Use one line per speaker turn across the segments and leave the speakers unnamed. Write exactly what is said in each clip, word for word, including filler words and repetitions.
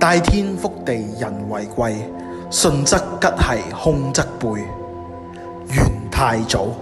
戴天覆地人為貴，順則吉兮凶則輩。元太祖。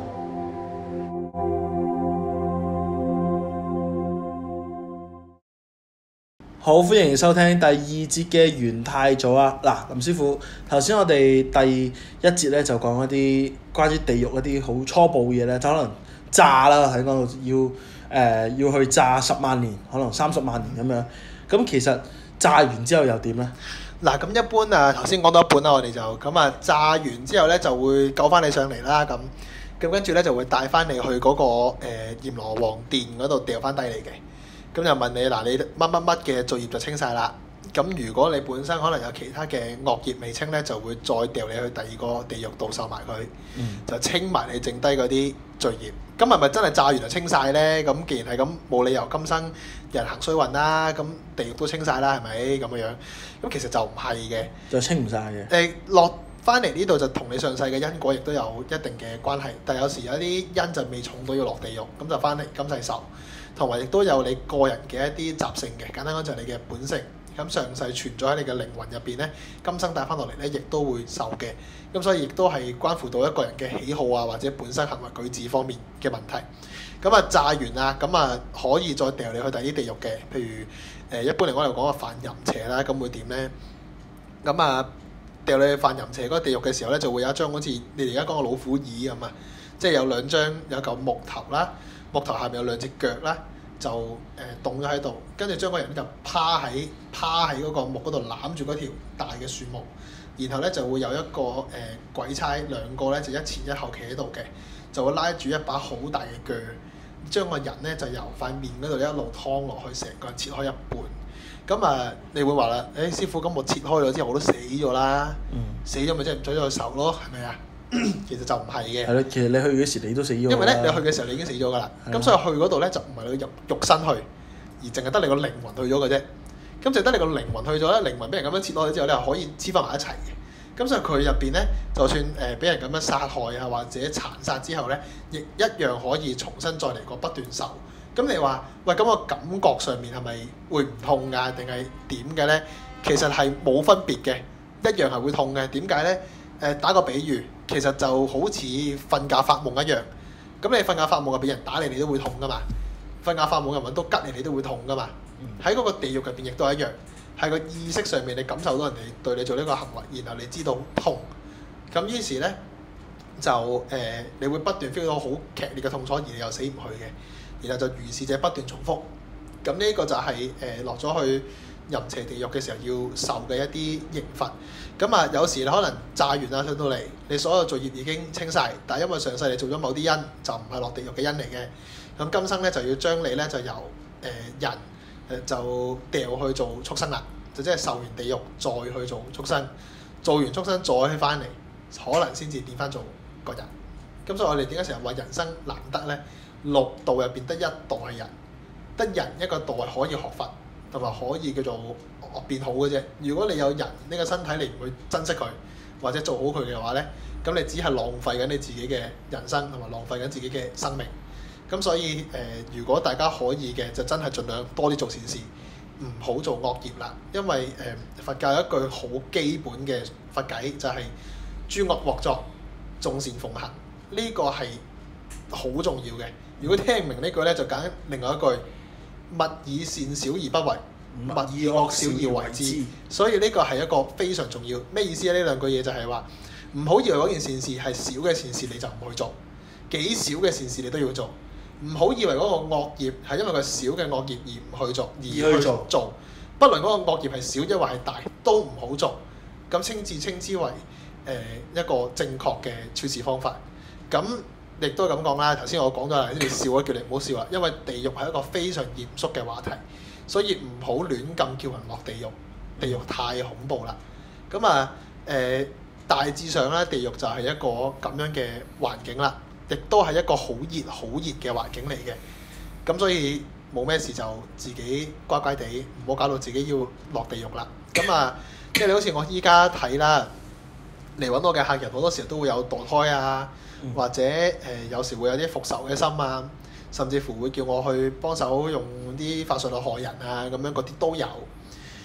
好，歡迎收聽第二節嘅元太祖啊！嗱，林師傅，頭先我哋第一節咧就講一啲關於地獄一啲好初步嘅嘢咧，就可能炸啦喺嗰度要誒、呃、要去炸十萬年，可能三十萬年咁樣。咁其實炸完之後又點咧？
嗱，咁一般啊，頭先講到一半啦，我哋就咁啊，炸完之後咧就會救翻你上嚟啦，咁咁跟住咧就會帶翻你去嗰、那個誒閻羅王殿嗰度掉翻低你嘅。咁就問你嗱，你乜乜乜嘅罪業就清晒啦。咁如果你本身可能有其他嘅惡業未清咧，就會再掉你去第二個地獄度受埋佢，嗯、就清埋你剩低嗰啲罪業。咁係咪真係炸完就清晒咧？咁既然係咁，冇理由今生人行衰運啦，咁地獄都清晒啦，係咪咁樣樣？咁其實就唔係嘅，
就清唔晒嘅。
誒落翻嚟呢度就同你上世嘅因果亦都有一定嘅關係，但有時有啲因就未重到要落地獄，咁就翻嚟今世受。同埋亦都有你個人嘅一啲習性嘅，簡單講就係你嘅本性。咁上世存在喺你嘅靈魂入邊咧，今生帶翻落嚟咧，亦都會受嘅。咁所以亦都係關乎到一個人嘅喜好啊，或者本身行為舉止方面嘅問題。咁啊炸完啊，咁啊可以再掉你去第啲地獄嘅，譬如誒、呃、一般嚟講嚟講啊犯淫邪啦，咁會點咧？咁啊掉你去犯淫邪嗰個地獄嘅時候咧，就會有一張好似你哋而家講嘅老虎椅咁啊，即係有兩張有嚿木頭啦。木頭下面有兩隻腳啦，就誒棟咗喺度，跟住將個人就趴喺趴喺嗰個木嗰度攬住嗰條大嘅樹木，然後咧就會有一個誒、呃、鬼差兩個咧就一前一後企喺度嘅，就會拉住一把好大嘅鋸，將個人咧就由塊面嗰度一路劏落去，成個人切開一半。咁啊，你會話啦，誒、欸、師傅，咁我切開咗之後我都死咗啦，嗯、死咗咪即係唔使再受咯，係咪啊？其實就唔係嘅。
係咯，其實你去嗰時你都死咗。
因為咧，你去嘅時候你已經死咗㗎啦。咁的所以去嗰度咧就唔係你入肉身去，而淨係得你個靈魂去咗嘅啫。咁就得你個靈魂去咗咧，靈魂俾人咁樣切落去之後咧，可以黐翻埋一齊嘅。咁所以佢入邊咧，就算誒俾人咁樣殺害啊，或者殘殺之後咧，亦一樣可以重新再嚟過不斷受。咁你話喂，咁個感覺上面係咪會唔痛㗎，定係點嘅咧？其實係冇分別嘅，一樣係會痛嘅。點解咧？誒、呃、打個比喻。其實就好似瞓覺發夢一樣，咁你瞓覺發夢啊，俾人打你，你都會痛噶嘛；瞓覺發夢又揾刀吉你，你都會痛噶嘛。喺嗰、嗯、個地獄入邊亦都係一樣，係個意識上面你感受到人哋對你做呢個行為，然後你知道痛，咁於是咧就誒、呃，你會不斷 feel 到好劇烈嘅痛楚，而你又死唔去嘅，然後就如是者不斷重複。咁呢個就係誒落咗去淫邪地獄嘅時候要受嘅一啲刑罰。咁啊，有時你可能炸完啦上到嚟，你所有罪業已經清晒，但係因為上世你做咗某啲因，就唔係落地獄嘅因嚟嘅。咁今生咧就要將你咧就由誒、呃、人誒、呃、就掉去做畜生啦，就即係受完地獄再去做畜生，做完畜生再去翻嚟，可能先至變翻做個人。咁所以我哋點解成日話人生難得咧？六道入邊得一道係人，得人一個道係可以學佛，同埋可以叫做變好嘅啫。如果你有人呢個身體，你唔去珍惜佢或者做好佢嘅話咧，咁你只係浪費緊你自己嘅人生，同埋浪費緊自己嘅生命。咁所以誒、呃，如果大家可以嘅，就真係盡量多啲做善事，唔好做惡業啦。因為誒、呃、佛教有一句好基本嘅佛偈，就係、是、諸惡莫作，眾善奉行。呢、這個係好重要嘅。如果聽唔明呢句咧，就揀另外一句：勿以善小而不為，勿以惡小而為之。所以呢個係一個非常重要。咩意思啊？呢兩句嘢就係話，唔好以為嗰件善事係小嘅善事你就唔去做，幾小嘅善事你都要做。唔好以為嗰個惡業係因為個小嘅惡業而唔去做，而去做。做不論嗰個惡業係小抑或係大，都唔好做。咁稱之稱之為誒、呃、一個正確嘅處事方法。咁亦都係咁講啦。頭先我講咗啦，你笑啊，叫你唔好笑啦，因為地獄係一個非常嚴肅嘅話題，所以唔好亂咁叫人落地獄。地獄太恐怖啦。咁啊誒，大致上咧，地獄就係一個咁樣嘅環境啦，亦都係一個好熱好熱嘅環境嚟嘅。咁所以冇咩事就自己乖乖地，唔好搞到自己要落地獄啦。咁啊，即係你好似我依家睇啦，嚟揾我嘅客人好多時候都會有墮胎啊。或者誒、呃、有時會有啲復仇嘅心啊，甚至乎會叫我去幫手用啲法術去害人啊，咁樣嗰啲都有。誒、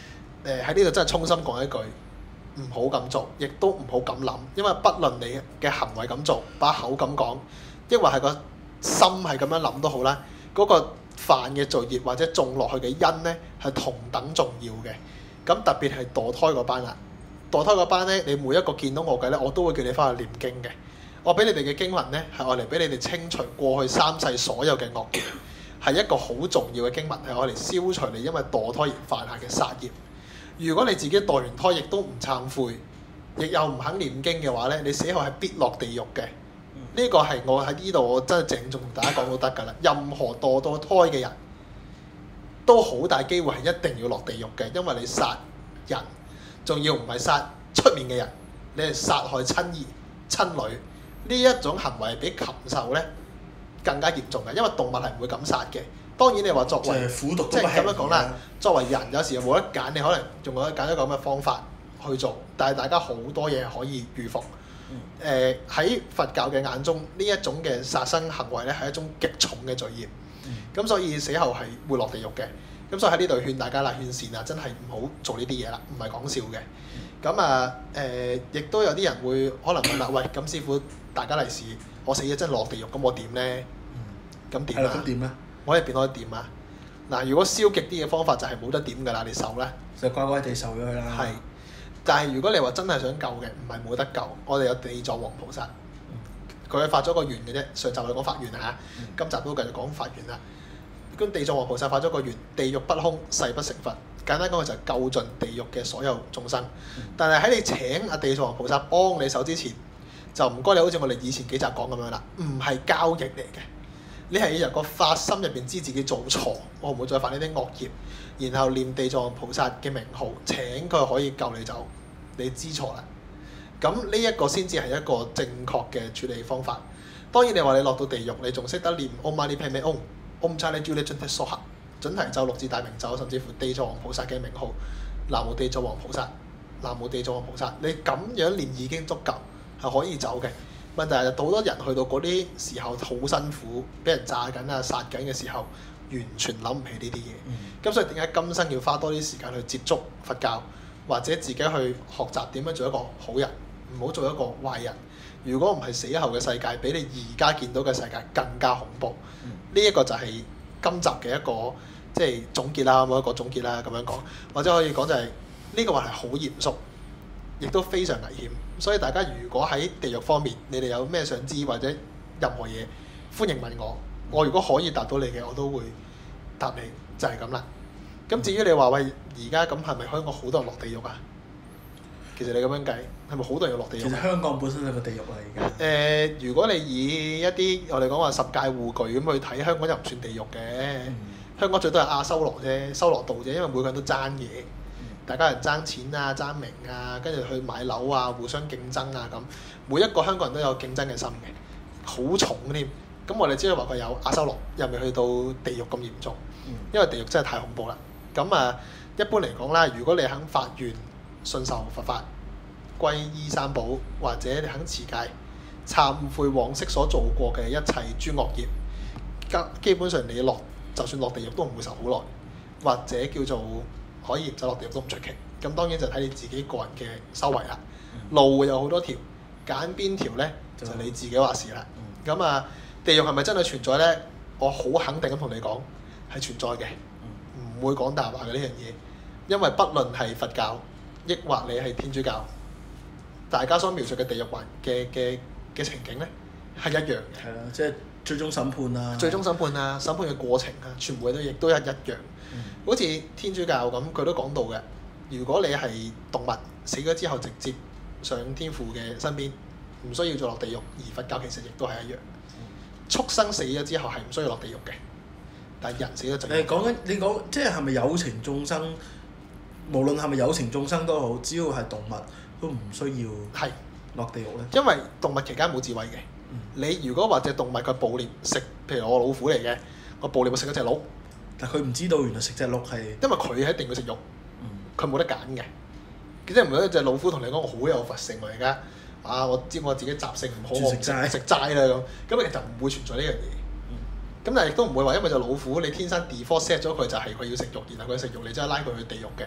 誒喺呢度真係衷心講一句，唔好咁做，亦都唔好咁諗，因為不論你嘅行為咁做，把口咁講，抑或係個心係咁樣諗都好啦，嗰、那個犯嘅罪業或者種落去嘅因咧係同等重要嘅。咁特別係墮胎嗰班啦，墮胎嗰班咧，你每一個見到我嘅咧，我都會叫你翻去念經嘅。我俾你哋嘅經文咧，係愛嚟俾你哋清除過去三世所有嘅惡業，係一個好重要嘅經文，係愛嚟消除你因為墮胎而犯下嘅殺業。如果你自己墮完胎亦都唔懺悔，亦又唔肯念經嘅話咧，你死後係必落地獄嘅。呢、這個係我喺呢度我真係鄭重同大家講都得㗎啦。任何墮到胎嘅人都好大機會係一定要落地獄嘅，因為你殺人，仲要唔係殺出面嘅人，你係殺害親兒親女。呢一種行為比禽獸咧更加嚴重嘅，因為動物係唔會咁殺嘅。當然你話作為
苦毒
即係咁樣講啦，作為人有時又冇得揀，你可能仲有得揀一個咁嘅方法去做，但係大家好多嘢可以預防。誒喺、呃、佛教嘅眼中，呢一種嘅殺生行為咧係一種極重嘅罪業，咁、嗯、所以死後係會落地獄嘅。咁所以喺呢度勸大家啦，勸善啊，真係唔好做呢啲嘢啦，唔係講笑嘅。咁啊誒，亦都有啲人會可能問啦，喂，咁師傅大家利是，我死咗真係落地獄，咁我點咧？咁點啊？
咁點咧？
我喺入邊可以點啊？嗱，如果消極啲嘅方法就係冇得點㗎啦，你受咧
就乖乖地受咗佢啦。
係，但係如果你話真係想救嘅，唔係冇得救。我哋有地藏王菩薩，佢係發咗個願嘅啫。上集我哋講發願嚇，嗯、今集都繼續講發願啦。咁地藏王菩薩發咗個願，地獄不空，誓不成佛。簡單講，佢就係救盡地獄嘅所有眾生。嗯、但係喺你請阿地藏王菩薩幫你手之前，就唔該你好似我哋以前幾集講咁樣啦，唔係交易嚟嘅。你係要由個發心入邊知自己做錯，我唔會再犯呢啲惡業，然後念地藏菩薩嘅名號，請佢可以救你走。你知錯啦，咁呢一個先至係一個正確嘅處理方法。當然你話你落到地獄，你仲識得念 Om Mani Padme Hum Om Chale Jule Junte Soha 準提咒、六字大明咒，甚至乎地藏王菩薩嘅名號，南無地藏王菩薩，南無地藏王菩薩，你咁樣念已經足夠，係可以走嘅。問題係好多人去到嗰啲時候好辛苦，俾人炸緊啊、殺緊嘅時候，完全諗唔起呢啲嘢。咁、嗯、所以點解今生要花多啲時間去接觸佛教，或者自己去學習點樣做一個好人，唔好做一個壞人。如果唔係死後嘅世界，比你而家見到嘅世界更加恐怖。呢一、嗯、個就係今集嘅一個即係總結啦，冇一個總結啦咁樣講，或者可以講就係、是、呢、這個話題好嚴肅，亦都非常危險。所以大家如果喺地獄方面，你哋有咩想知或者任何嘢，歡迎問我。我如果可以答到你嘅，我都會答你，就係咁啦。咁至於你話喂，而家咁係咪香港好多人落地獄啊？其實你咁樣計，係咪好多人要落地獄？
其實香港本身係個地獄啦，而家。
誒，如果你以一啲我哋講話十界護具咁去睇，香港又唔算地獄嘅。嗯、香港最多係亞修羅啫，修羅道啫，因為每個人都爭嘢。大家人爭錢啊、爭名啊，跟住去買樓啊、互相競爭啊咁。每一個香港人都有競爭嘅心嘅，好重添。咁我哋只係話佢有亞修羅，又未去到地獄咁嚴重，因為地獄真係太恐怖啦。咁啊，一般嚟講啦，如果你肯發願、信受佛法、皈依三寶，或者你肯持戒、懺悔往昔所做過嘅一切諸惡業，基本上你落就算落地獄都唔會受好耐，或者叫做可以唔使落地獄都唔出奇。咁當然就睇你自己個人嘅修為啦。路會有好多條，揀邊條咧就你自己話事啦。咁啊，地獄係咪真係存在咧？我好肯定咁同你講係存在嘅，唔會講大話嘅呢樣嘢。因為不論係佛教，抑或你係天主教，大家所描述嘅地獄環嘅嘅嘅情景咧係一樣嘅。
係啦，即係最終審判啊！
最終審判啊，審判嘅過程啊，全部都亦都一一樣。嗯、好似天主教咁，佢都講到嘅。如果你係動物死咗之後，直接上天父嘅身邊，唔需要再落地獄。而佛教其實亦都係一樣。畜生死咗之後係唔需要落地獄嘅，但係人死咗就。你
講緊你講即係係咪有情眾生？無論係咪有情眾生都好，只要係動物都唔需要係落地獄咧。
因為動物期間冇智慧嘅。嗯、你如果話隻動物佢捕獵食，譬如我老虎嚟嘅，我捕獵會食一隻鹿，
但佢唔知道原來食隻鹿係
因為佢一定會食肉，佢冇、嗯、得揀嘅。即係唔係一隻老虎同你講我好有佛性喎而家，啊我知我自己習性唔好，我食齋食齋啦咁，咁其實就唔會存在呢樣嘢。咁、嗯、但係亦都唔會話因為隻老虎你天生 default set 咗佢就係佢要食肉，然後佢食肉你真係拉佢去地獄嘅，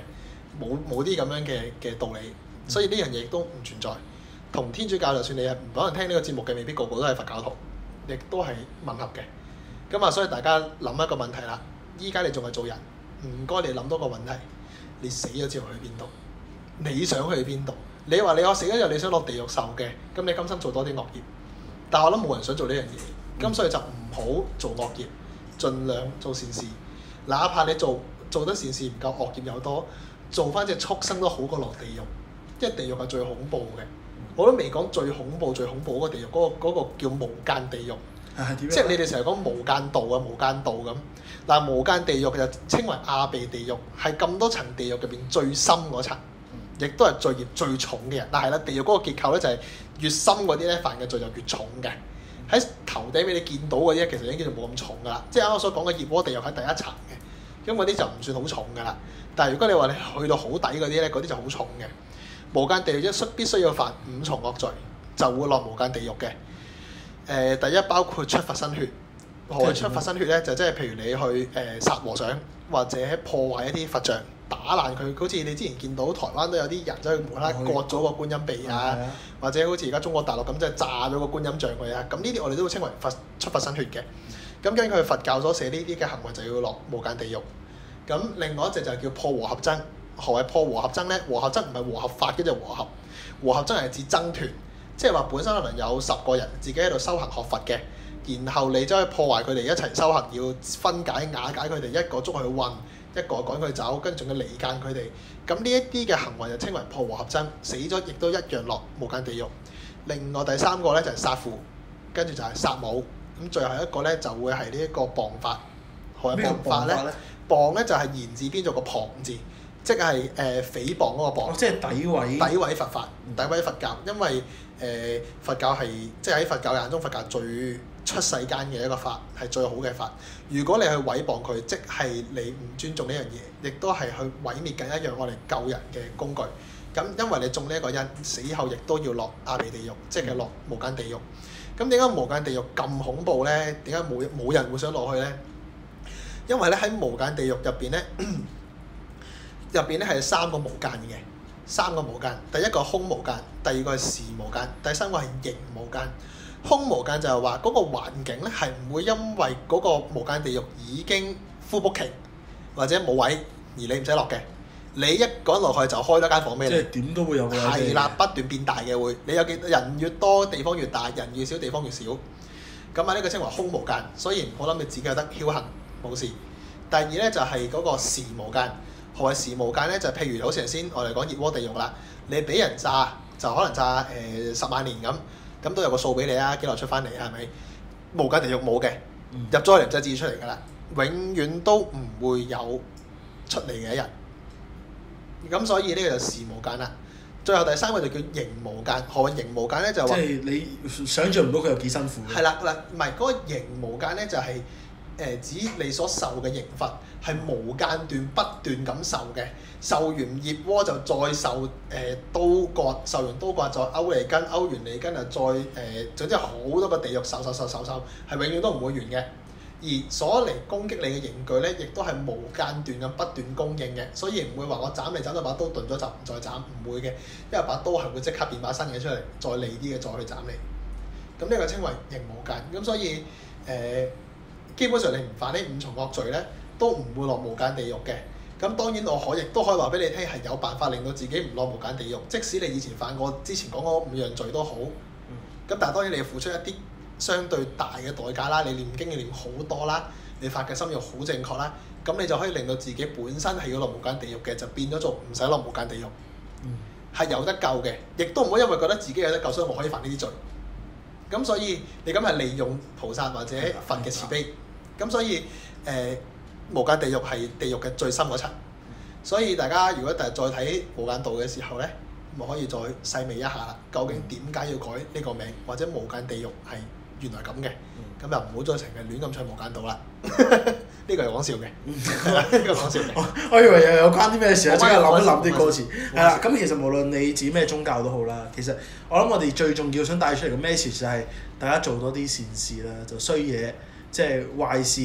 冇冇啲咁樣嘅嘅道理，所以呢樣嘢亦都唔存在。同天主教就算你係唔可能聽呢個節目嘅，未必個個都係佛教徒，亦都係吻合嘅。咁啊，所以大家諗一個問題啦。依家你仲係做人，唔該你諗多個問題。你死咗之後去邊度？你想去邊度？你話你我死咗之後你想落地獄受嘅，咁你今生做多啲惡業。但係我諗冇人想做呢樣嘢，咁所以就唔好做惡業，盡量做善事。哪怕你做做得善事唔夠，惡業又多，做翻隻畜生都好過落地獄，因為地獄係最恐怖嘅。我都未講最恐怖最恐怖嗰個地獄，嗰、嗰個嗰個叫無間地獄。即係你哋成日講無間道啊，無間道咁。嗱，無間地獄就稱為亞鼻地獄，係咁多層地獄入邊最深嗰層，亦都係罪業最重嘅人。但係咧，地獄嗰個結構咧就係越深嗰啲咧犯嘅罪就越重嘅。喺頭頂俾你見到嗰啲其實已經叫做冇咁重㗎啦。即係啱啱所講嘅熱鍋地獄喺第一層嘅，咁嗰啲就唔算好重㗎啦。但係如果你話你去到好底嗰啲咧，嗰啲就好重嘅。無間地獄一必須要犯五重惡罪，就會落無間地獄嘅。誒、呃，第一包括出佛身血。何謂出佛身血咧？就即係譬如你去誒、呃、殺和尚，或者破壞一啲佛像，打爛佢。好似你之前見到台灣都有啲人走去無啦啦割咗個觀音鼻啊，
嗯、
或者好似而家中國大陸咁，即係炸咗個觀音像佢啊。咁呢啲我哋都會稱為佛出佛身血嘅。咁根據佛教所寫呢啲嘅行為就要落無間地獄。咁另外一隻就係叫破和合僧。何謂破和合僧咧？和合僧唔係和合法嘅，就和合。和合僧係指僧團，即係話本身可能有十個人自己喺度修行學佛嘅。然後你走去破壞佢哋一齊修行，要分解瓦解佢哋，一個捉佢去韞，一個趕佢走，跟住仲要離間佢哋。咁呢一啲嘅行為就稱為破和合僧，死咗亦都一樣落無間地獄。另外第三個咧就係殺父，跟住就係殺母。咁最後一個咧就會係呢一個謗法。何謂謗法咧？謗咧就係言字邊做個旁字，即係誒誹謗嗰個謗。
哦，即係詆毀。
詆毀佛法，詆毀佛教，因為誒、呃、佛教係即係喺佛教眼中，佛教最出世間嘅一個法係最好嘅法。如果你去毀謗佢，即係你唔尊重呢樣嘢，亦都係去毀滅緊一樣我哋救人嘅工具。咁因為你中呢一個因，死後亦都要落亞鼻地獄，即係落無間地獄。咁點解無間地獄咁恐怖咧？點解冇冇人會想落去咧？因為咧喺無間地獄入邊咧，入邊咧係三個無間嘅，三個無間。第一個空無間，第二個係時無間，第三個係形無間。空無間就係話嗰個環境咧係唔會因為嗰個無間地獄已經 full booking 或者冇位而你唔使落嘅。你一趕落去就開多間房俾你。
即係點都會有個。
係啦，不斷變大嘅會。你有幾人越多，地方越大；人越少，地方越少。咁啊，呢個稱為空無間。所以我諗你自己有得僥倖冇事。第二咧就係、是、嗰個時無間。何謂時無間咧？就係、是、譬如好似頭先我哋講熱鍋地獄啦，你俾人炸就可能炸誒、呃、十萬年咁。咁都有個數俾你啊，幾耐出翻嚟係咪？無間地獄冇嘅，入咗去唔使自己出嚟㗎啦，永遠都唔會有出嚟嘅一日。咁所以呢個就時無間啦。最後第三個就叫形無間。何謂形無間咧？就話即
係你想像唔到佢有幾辛苦。
係啦嗱，唔係嗰個形無間咧，就係、是、誒、呃、指你所受嘅刑罰係無間斷不斷咁受嘅。受完熱鍋就再受誒、呃、刀割，受完刀割再勾脷根，勾完脷根啊再誒、呃，總之好多個地獄受受受受受，係永遠都唔會完嘅。而所嚟攻擊你嘅刑具咧，亦都係無間斷咁不斷供應嘅，所以唔會話我斬你斬到把刀鈍咗就唔再斬，唔會嘅，因為把刀係會即刻變把新嘅出嚟，再利啲嘅再去斬你。咁呢個稱為形無間。咁所以誒、呃，基本上你唔犯呢五重惡罪咧，都唔會落無間地獄嘅。咁當然我可亦都可以話俾你聽係有辦法令到自己唔落無間地獄，即使你以前犯過之前講嗰五樣罪都好。咁但係當然你要付出一啲相對大嘅代價啦，你念經要念好多啦，你發嘅心要好正確啦，咁你就可以令到自己本身係要落無間地獄嘅，就變咗做唔使落無間地獄，係、嗯、有得救嘅，亦都唔好因為覺得自己有得救，所以我可以犯呢啲罪。咁所以你咁係利用菩薩或者佛嘅慈悲，咁、嗯、所以誒。呃無間地獄係地獄嘅最深嗰層，所以大家如果第日再睇無間道嘅時候咧，咪可以再細味一下啦。究竟點解要改呢個名，或者無間地獄係原來咁嘅？咁、嗯、就唔好再成日亂咁唱無間道啦。呢個係講笑嘅，呢個講笑嘅。
我以為又有關啲咩事啊？即刻諗一諗啲歌詞。係啦，咁其實無論你指咩宗教都好啦，其實我諗我哋最重要想帶出嚟嘅 message 就係大家做多啲善事啦，就衰嘢即係壞事。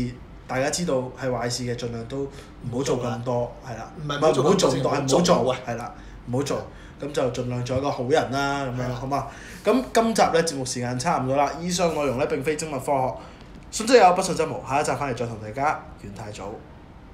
大家知道係壞事嘅，盡量都唔好做咁多，係啦，
唔係
唔係唔好做咁多，係唔好做
啊，
係啦，唔好做，咁就盡量做一個好人啦，咁樣
係
好嘛？咁今集咧節目時間差唔多啦，以上內容咧並非精密科學，信則有，不信則無，下一集翻嚟再同大家元太早。